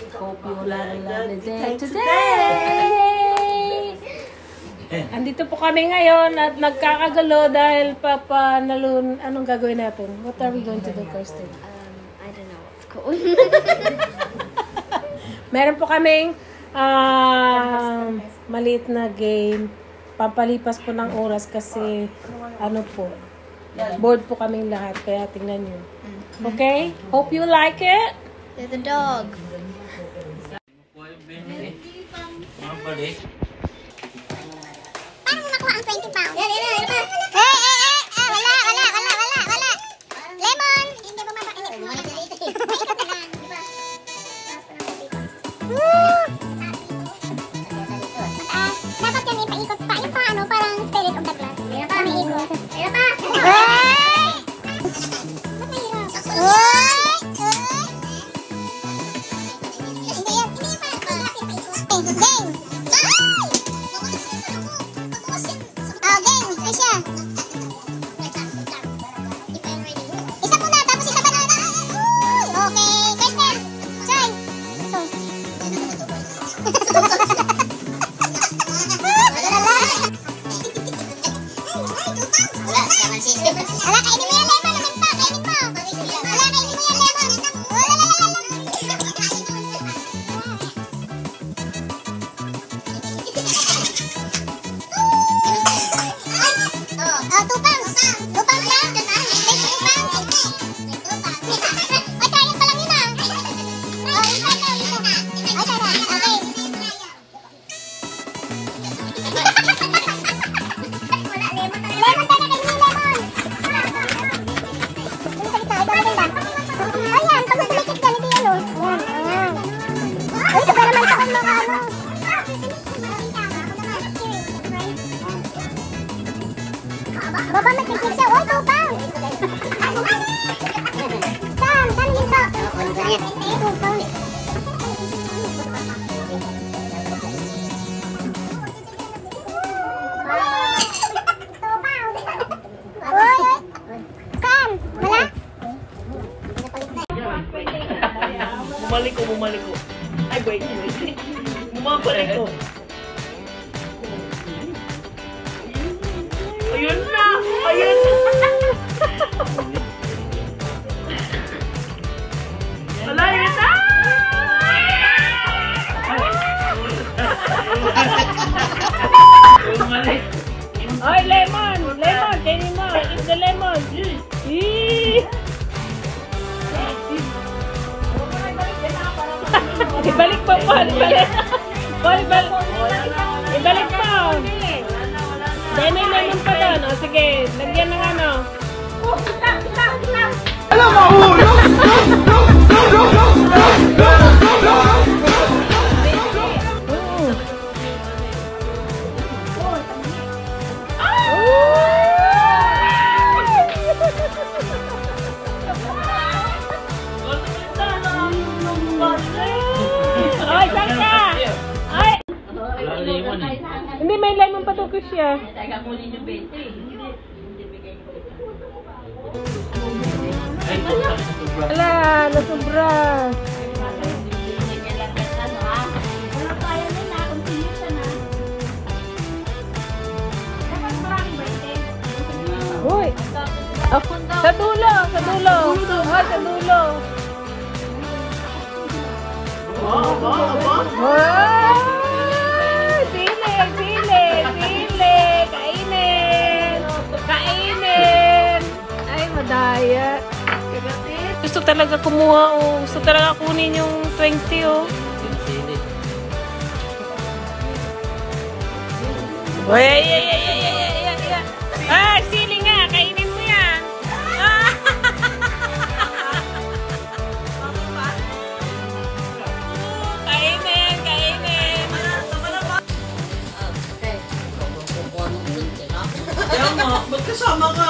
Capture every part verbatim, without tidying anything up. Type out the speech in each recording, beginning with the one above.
Hope you like the day today. Andito po kami ngayon at nagkakagalo dahil papanalun. Anong gagawin natin? What are we going to do, Kirsten? Um, I don't know what's called. Meron po kaming uh, maliit na game. Pampalipas po ng oras kasi ano po, bored po kaming lahat. Kaya tingnan nyo. Okay? Hope you like it. There's a dog. Paano mo nakuha ang twenty pounds? Yan, yan, yan. Eh, eh, eh! Ah, wala, wala, wala, wala, wala. Lemon! Hindi ba mabakainit? Bumalik na dito eh. Paikot na lang, di ba? Woo! Mataas. Dapat yan ipaikot pa. Yung pa, ano, parang spirit of the class. Kaya pa, may ikot. Kaya pa! Ay! Ba't mahirap? Ay! Hindi yan. Hindi yan pa. Dapat yung paikot. Game! Oh, game! Ay siya. Isa muna, tapos isa banana. Uy! Okay. Kirsten! Try! Ito. Wala, kainin mo yung lemon. Namin pa, kainin mo. Wala, kainin mo yung lemon. Oh, two pounds. Two pounds lang. Two pounds. Ay, kaya pa lang yun ah. Oh, isa na. Ay, tara. Okay. Lemon tayo na kainin yung lemon. Ano sa gitna? Ito maganda. Ayan, pag sumikip dyan, ito yun oh. Ayan, ayan. Ay, ito pa naman sa kung mga ano. Baba mag-tikip siya. Oh, two pounds. Sam, saan yung to? two pounds. Uy, Sam, wala? Bumalik ko, bumalik ko. Ay, wait, wait. Bumabalik ko. Ayun na! Ayun na! Wala, yun na! Bumalik. Oy, lemon! Lemon! Kainin mo! Eat the lemon! Eee! Ibalik pa pa! Ibalik! Paul, ibalik! Ibalik pa! Dahil may lemon pa doon. O sige, lagyan ng ano. Alam mo! Ay, saan ka? Ay! Hindi, may lemon pa to siya. Ala, nasubra. Uy! Oh, sa dulo! Sa dulo! Oh, sa dulo! Wow! Sili! Sili! Sili! Kainin! Kainin! Ay, madaya. Gusto talaga kumuha oh. Gusto talaga kunin yung twenty oh. Uy, ay, ay, ay, ay, ay, ay, ay, ay. Ah, sili nga. Kainin mo yan. Ah. Kainin, kainin. Kaya nga, ba't kasama ka?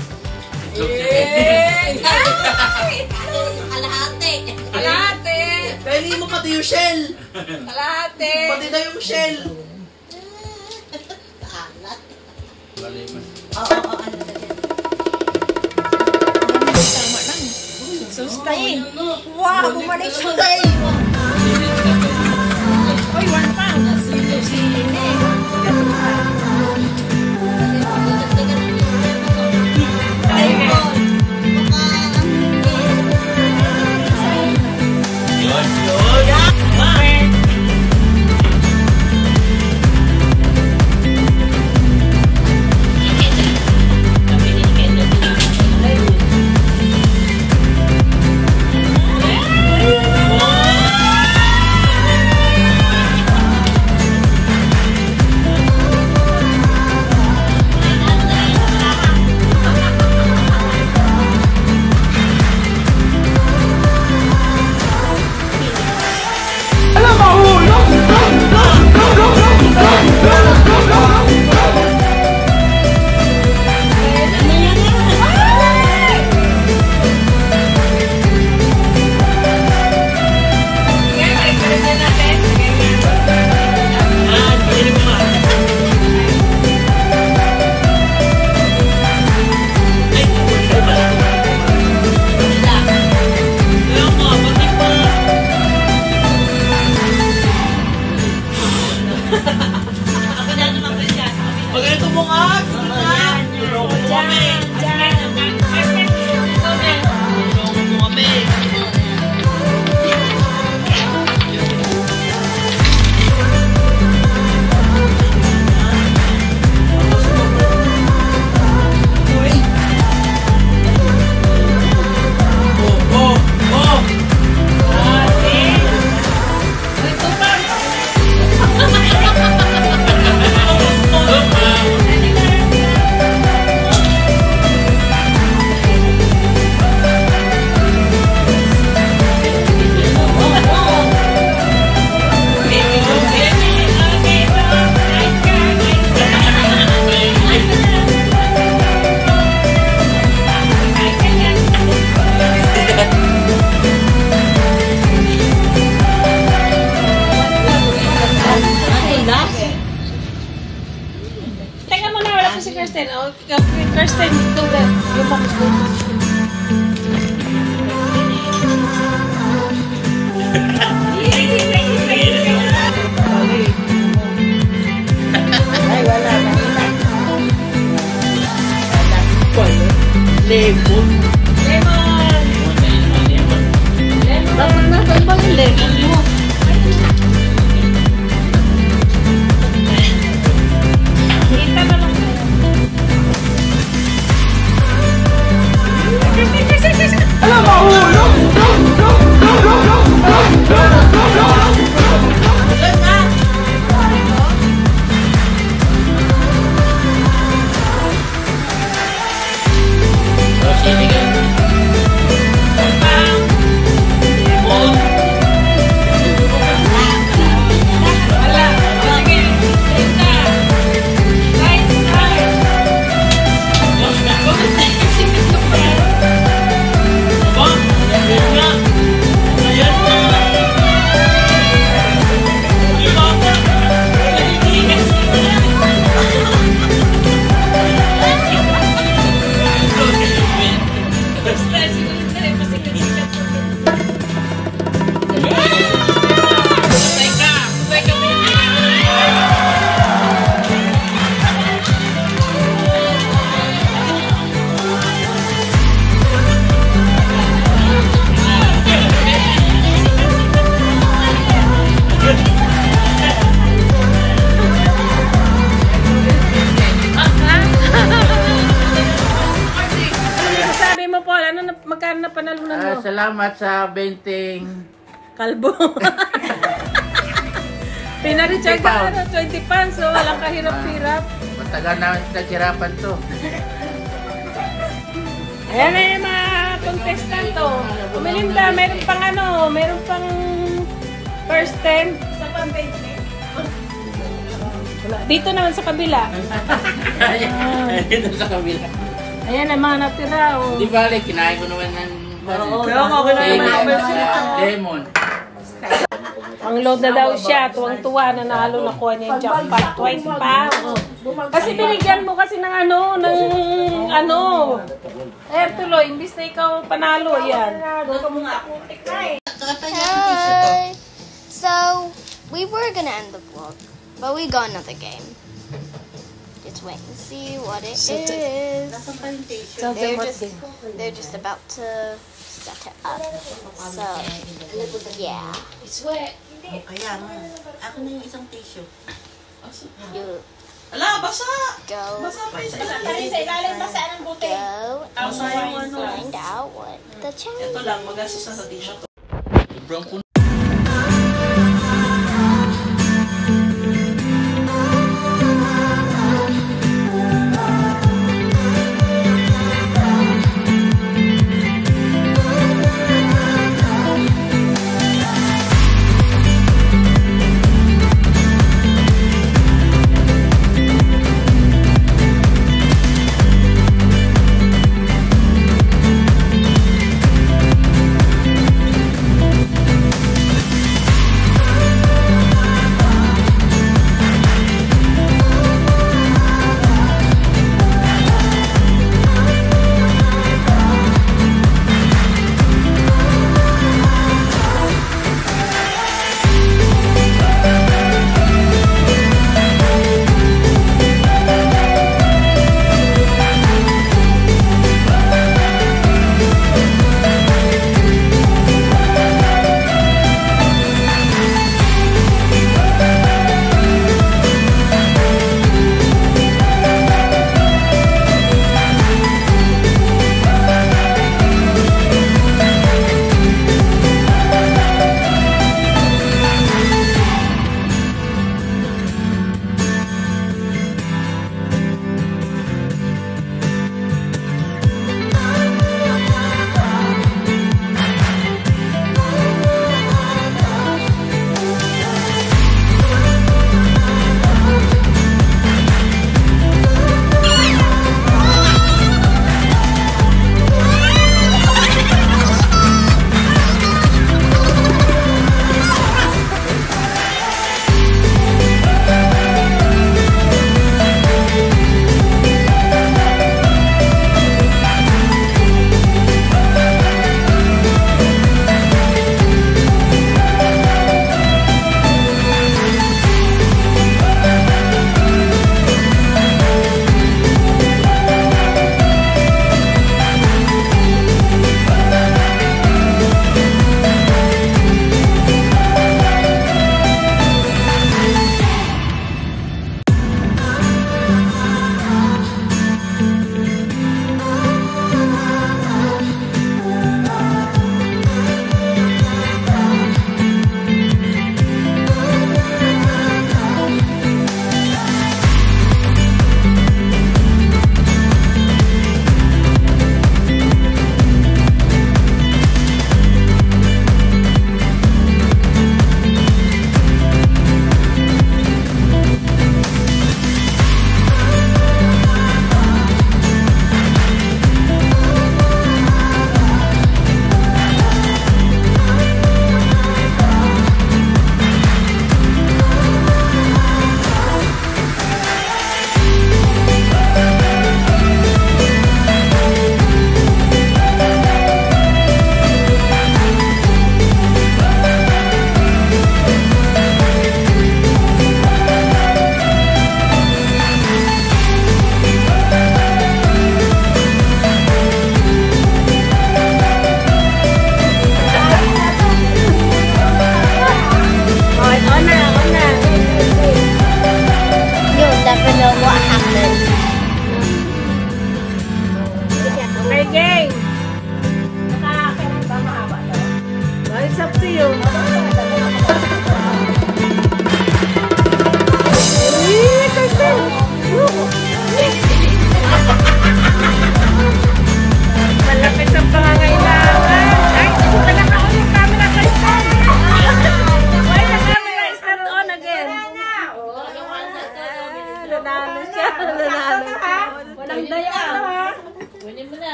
Eh! Kalahati. Kalahati! Kainin mo pati yung shell. Kalahati! Pati na yung shell. Alat. Oo, oo, ano na din. Sustay! Wow, bumalik siya. Kirsten. Oh, Kirsten, do the, yung box do. Ay, wala. Lemon. Lemon! Lemon. Dapat na ba ibang lemon mo? Kita na lang kayo. Alam mo, hulog! Magkano na panalunan mo? Ah, salamat sa benting Kalbo. Pinarecharge ka na twenty pounds, so walang kahirap-hirap. matagal na naghirapan to. Ayan na yung mga contestant to. Umilinda, meron pang ano, meron pang first ten. Sa pang twenty. Dito naman sa kabila. Dito sa kabila. Ayan ang mga natira. Oh. Di bale, kinain ko naman ng Kaya nga, kinain naman ng lemon. Ang load na daw siya, tuwang-tuwa na nalo nakuha niya yung jackpot, twenty pounds. Kasi binigyan mo kasi ng ano, ng ano. Eh, tuloy, imbis na ikaw panalo, yan. Hi! So, we were gonna end the vlog, but we got another game. Let's wait and see what it is. So, They're just, they're just about to set it up. So, yeah. It's wet. Kaya nga. Ako na yung isang tissue. You Ala, basa! go, Basa pa yung isa. Sa ilalim, basa ng buti. go, Basa yung ano. find out what the challenge Ito lang, magastos na sa tissue to. Sobrang puno.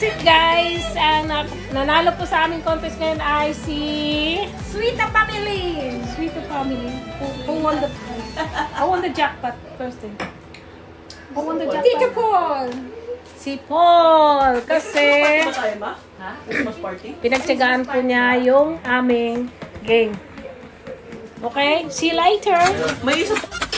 it guys. Ang na- nanalo po sa aming contest ngayon ay si Sweeta Family. Sweeta Family. Who, who won the who won the jackpot first thing? Who won the jackpot? Tito Paul. Si Paul. Kasi Masaya ba? Ha? Christmas party? pinagtyagaan po niya yung aming game. Okay? See you later. May isa